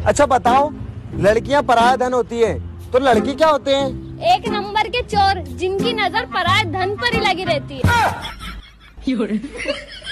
अच्छा बताओ, लड़कियां पराया धन होती है तो लड़की क्या होते हैं? एक नंबर के चोर जिनकी नजर पराये धन पर ही लगी रहती है।